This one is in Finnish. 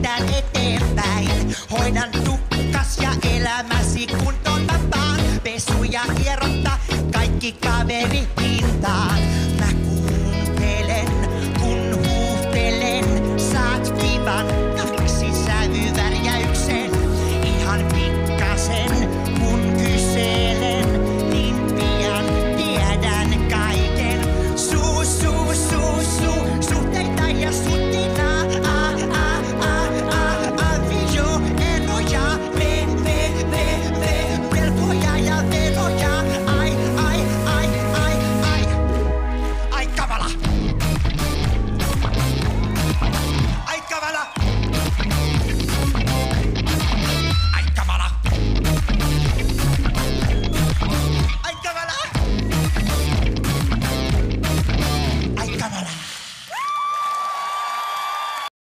lähdetään eteenpäin. Hoidan tukkas ja elämäsi kuntoon mä vaan. Pesu ja hieronta, kaikki kaverihintaan. Mä kuuntelen, kun huuhtelen. Saat kivan 2 sävyvärjäyksen. Ihan pikkasen, kun kyselen. Niin pian tiedän kaiken. Suhteita ja sutinaa. Avio, eroja, velkoja ja veroja. Ai kamala. Ai kamala. Ai kamala. Ai kamala. Ai kamala.